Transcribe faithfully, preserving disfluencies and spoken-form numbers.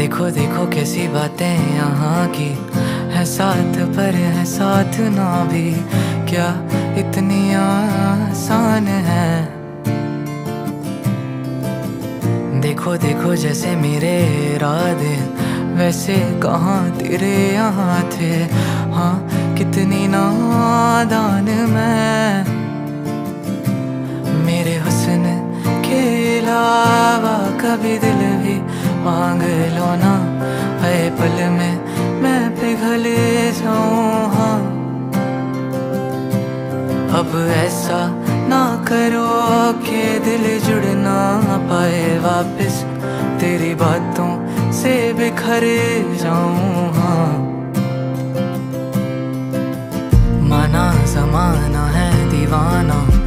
देखो देखो कैसी बातें यहाँ की है, साथ पर है साथ ना भी, क्या इतनी आसान है। देखो देखो जैसे मेरे इरादे वैसे कहाँ तेरे यहाँ थे, हाँ कितनी नादान मैं। मेरे हुस्न के अलावा कभी दिल भी मांग लो ना, है पल में मैं पिघल जाऊं। हाँ अब ऐसा ना करो कि दिल जुड़ ना पाए वापस, तेरी बातों से बिखर जाऊं। हाँ माना ज़माना है दीवाना,